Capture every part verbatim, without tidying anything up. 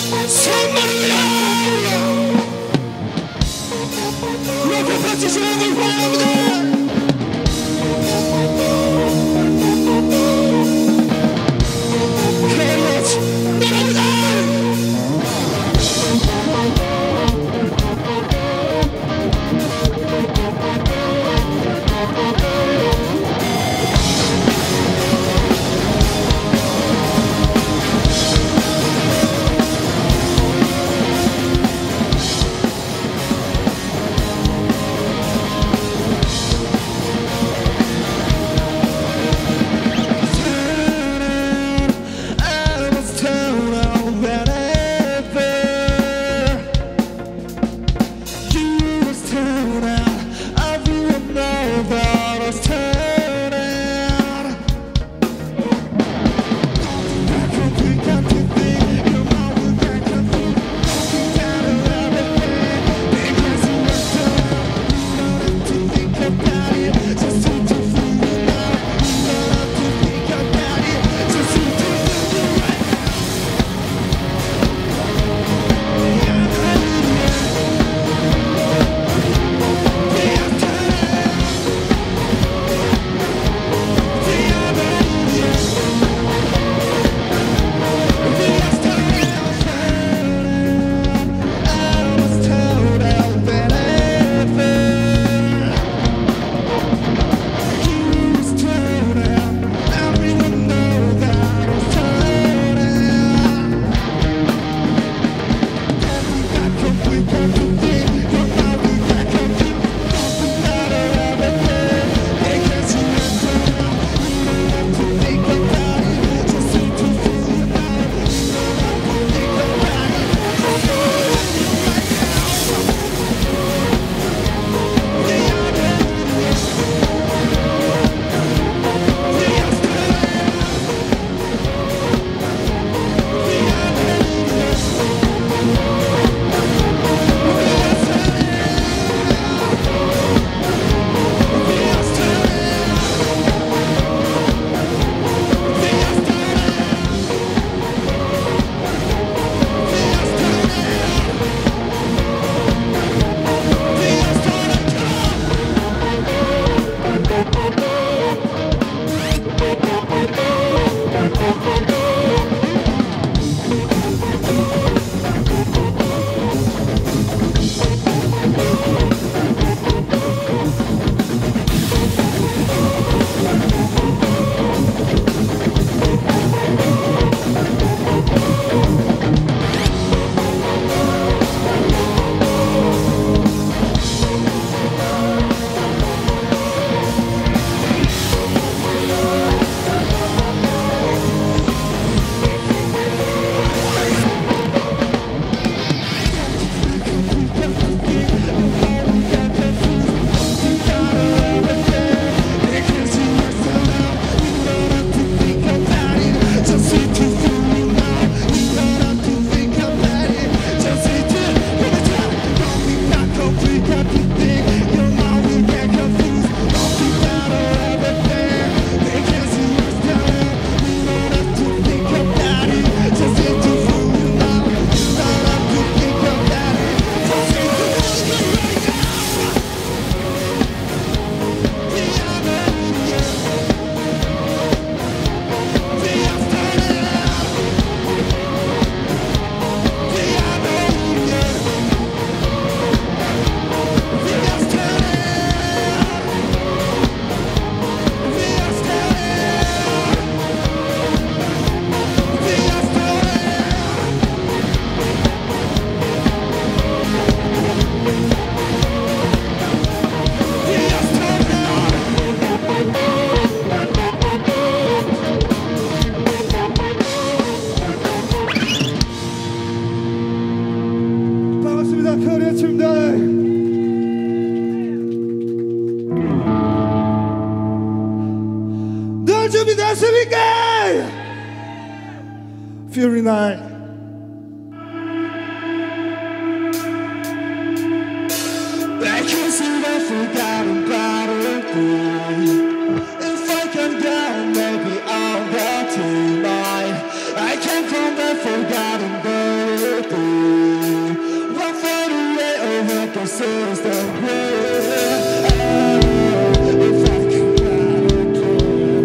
선물이야. 옆에 받치시는 걸 환영합니다. 준비됐습니까? Fury Night. I can see the forgotten battlefield. If I can get maybe on the tonight, I can from the forgotten battlefield. make a system real. Oh, if I could not again,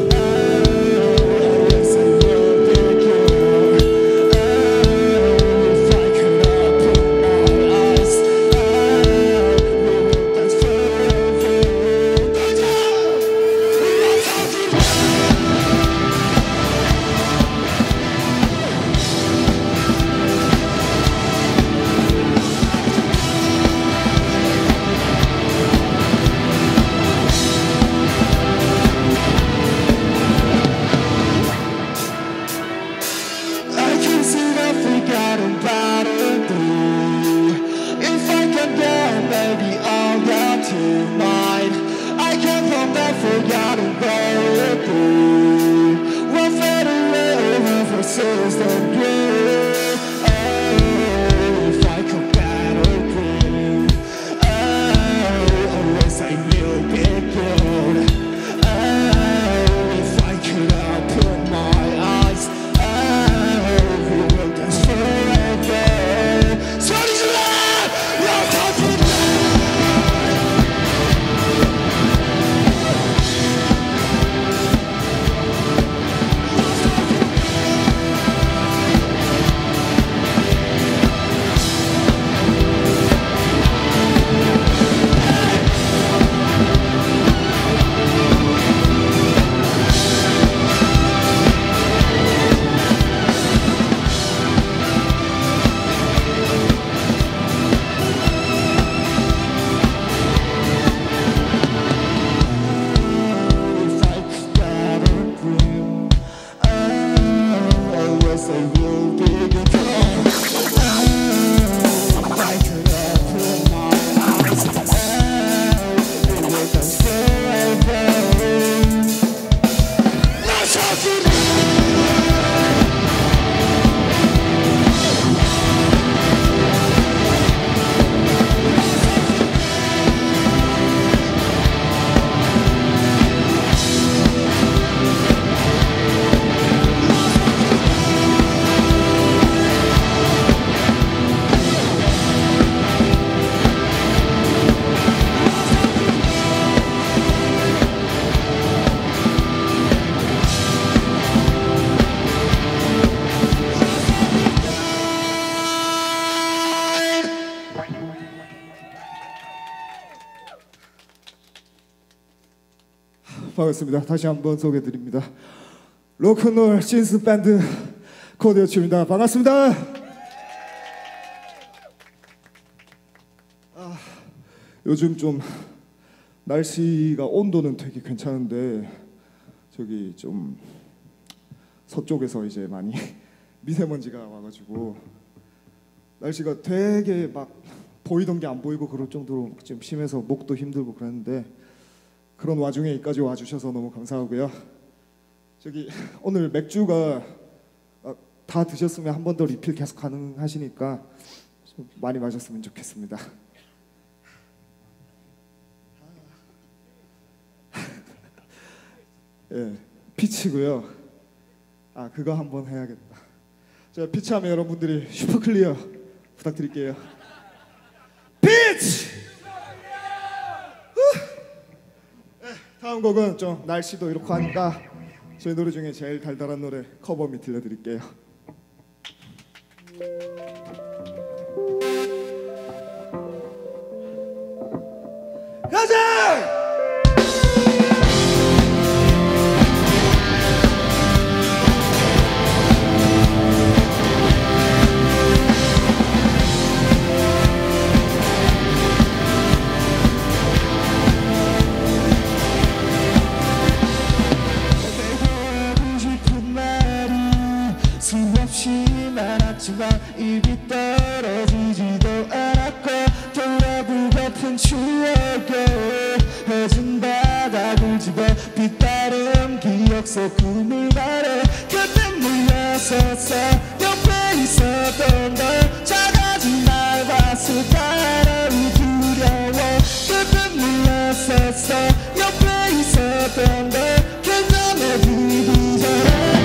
oh, yes I will be good. Oh, if I could open my eyes, oh, we will dance forever. Go down! We are talking forgotten about it through. If I can get, maybe I'll get tonight. I can't from that forgotten about it through. We'll fade away over system good. Oh, if I could battle through. Oh, unless I will be good. Oh, if I could open my eyes. 반갑습니다. 다시 한번 소개드립니다. 로큰롤 신스 밴드 코디어츠입니다. 반갑습니다. 아, 요즘 좀 날씨가 온도는 되게 괜찮은데 저기 좀 서쪽에서 이제 많이 미세먼지가 와가지고 날씨가 되게 막 보이던 게 안 보이고 그럴 정도로 좀 심해서 목도 힘들고 그랬는데 그런 와중에 여기까지 와주셔서 너무 감사하고요. 저기 오늘 맥주가 다 드셨으면 한 번 더 리필 계속 가능하시니까 좀 많이 마셨으면 좋겠습니다. 예, 피치고요. 아 그거 한번 해야겠다. 자 피치하면 여러분들이 슈퍼클리어 부탁드릴게요. 피치! 다음 곡은 좀 날씨도 이렇고 하니까 저희 노래 중에 제일 달달한 노래 커버미 들려드릴게요. 가자! 많았지만 입이 떨어지지도 않았고 돌아보고픈 추억에 해진 바닥을 집어 빛다른 기억 속 꿈을 말해 그때 물러섰어 옆에 있었던 널 작아진 날 봤을 따라이 두려워 그때 물러섰어 옆에 있었던 널 괜찮아 부기 전에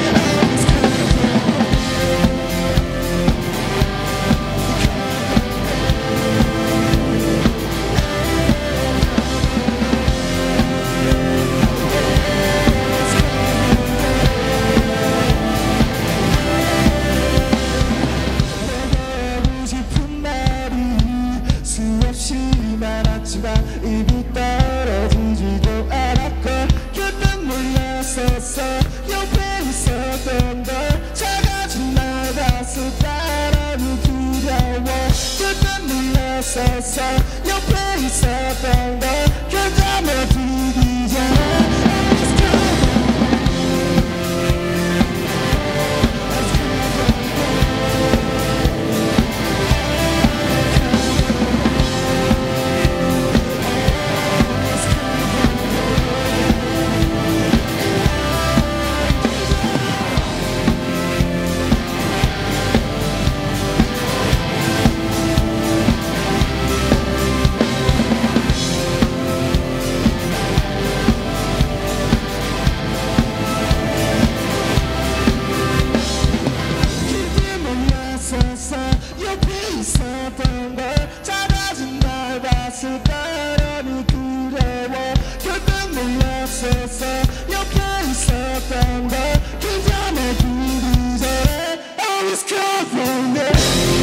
하지만 입이 떨어지지도 않았고 그땐 몰랐었어 옆에 있었던 걸 작아진 날 봤을 바람이 두려워 그땐 몰랐었어 옆에 있었던 걸 그저 멈추기 전에 옆에 있었던 걸 작아진 날 봤을 바람이 두려워 결국 몰랐었어 옆에 있었던 걸 그저 멈추기 전에 Always call for me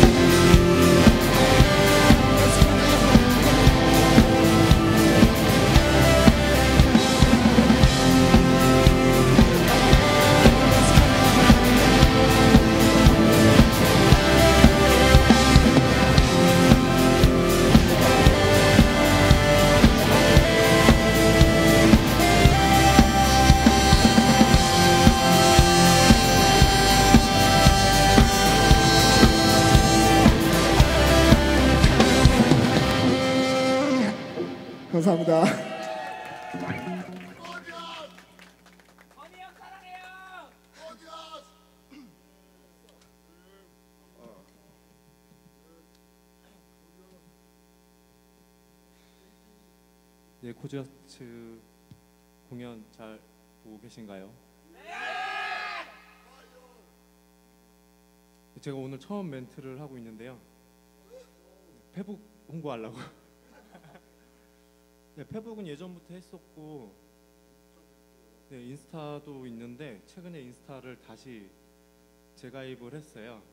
감사합니다. 네, 코지아츠 공연 잘 보고 계신가요? 네! 제가 오늘 처음 멘트를 하고 있는데요. 페북 홍보하려고. 네, 페북은 예전부터 했었고 네, 인스타도 있는데 최근에 인스타를 다시 재가입을 했어요.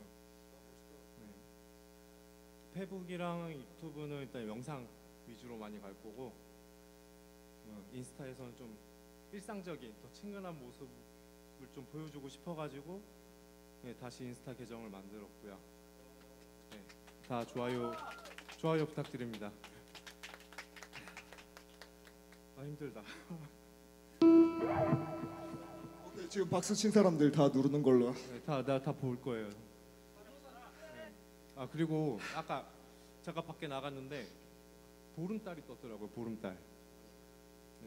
네. 페북이랑 유튜브는 일단 영상 위주로 많이 갈 거고 어, 인스타에서는 좀 일상적인 더 친근한 모습을 좀 보여주고 싶어가지고 네, 다시 인스타 계정을 만들었고요. 네, 다 좋아요 좋아요 부탁드립니다. 아 힘들다. 오케이, 지금 박수 친 사람들 다 누르는 걸로. 네, 다나 다 볼 거예요. 네. 아 그리고 아까 잠깐 밖에 나갔는데 보름달이 떴더라고요. 보름달. 네.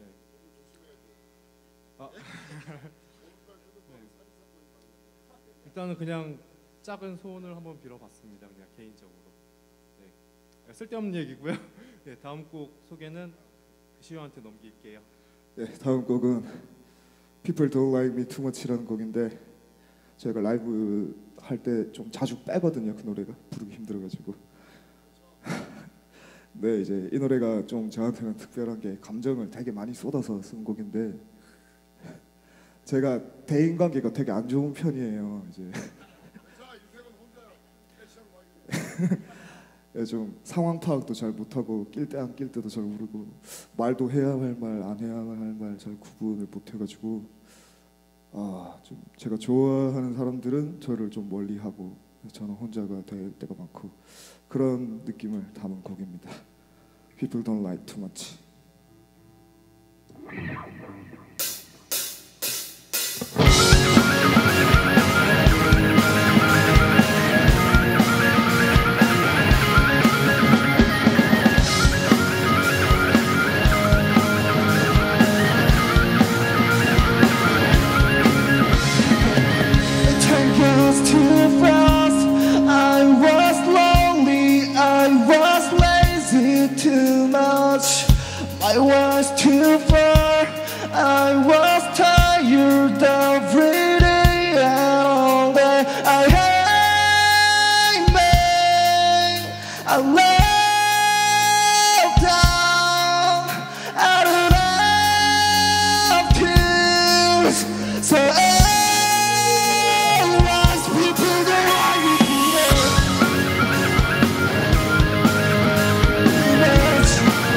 아. 네. 일단은 그냥 작은 소원을 한번 빌어봤습니다. 그냥 개인적으로. 네. 쓸데없는 얘기고요. 네, 다음 곡 소개는 시우한테 넘길게요. 네, 다음 곡은 People Don't Like Me Too Much라는 곡인데 제가 라이브 할 때 좀 자주 빼거든요. 그 노래가 부르기 힘들어가지고. 네, 이제 이 노래가 좀 저한테는 특별한 게 감정을 되게 많이 쏟아서 쓴 곡인데 제가 대인 관계가 되게 안 좋은 편이에요. 이제 좀 상황 파악도 잘 못하고 낄 때 안 낄 때도 잘 모르고 말도 해야 할 말 안 해야 할 말 잘 구분을 못해가지고 아, 좀 제가 좋아하는 사람들은 저를 좀 멀리하고 저는 혼자가 될 때가 많고 그런 느낌을 담은 곡입니다. People Don't Like Too Much. I was too far, I was tired every day and all day. I hate me, I left down out of tears. So always people don't like me much.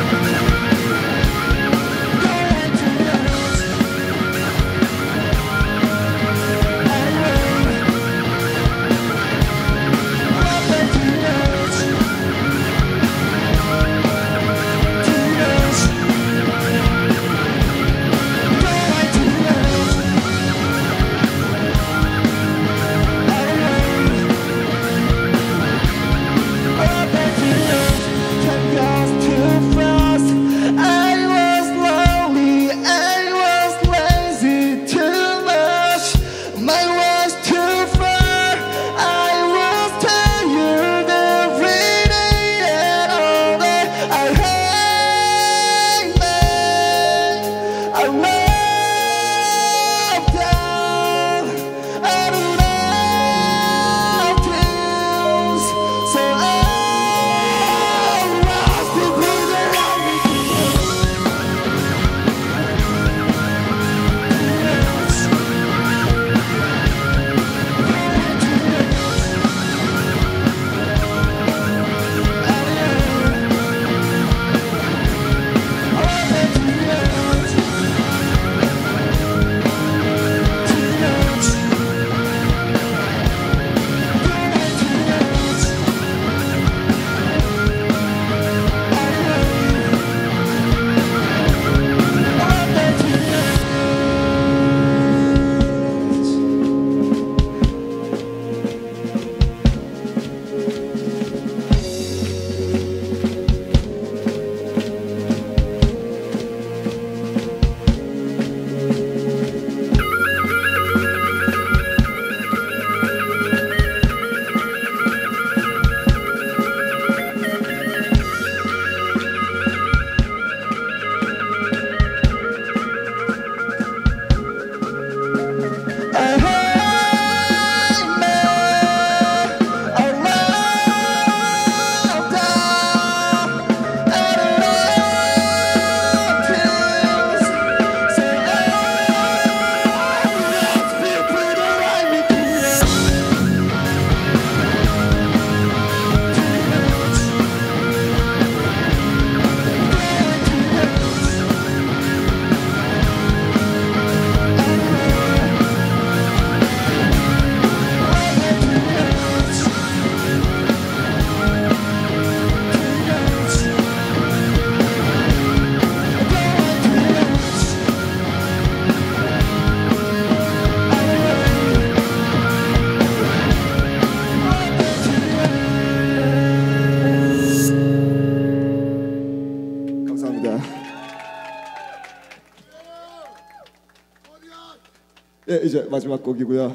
예, 이제 마지막 곡이고요.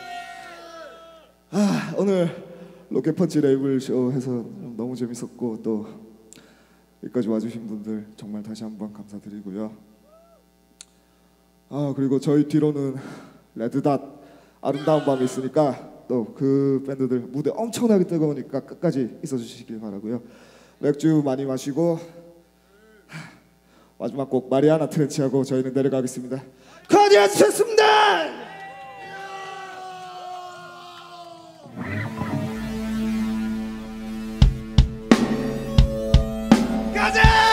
아, 오늘 로켓펀치 레이블 쇼 해서 너무 재밌었고 또 여기까지 와주신 분들 정말 다시 한번 감사드리고요. 아, 그리고 저희 뒤로는 레드닷 아름다운 밤이 있으니까 또 그 밴드들 무대 엄청나게 뜨거우니까 끝까지 있어주시길 바라고요. 맥주 많이 마시고 마지막 곡 마리아나 트렌치하고 저희는 내려가겠습니다. 코디언스였습니다. 가자!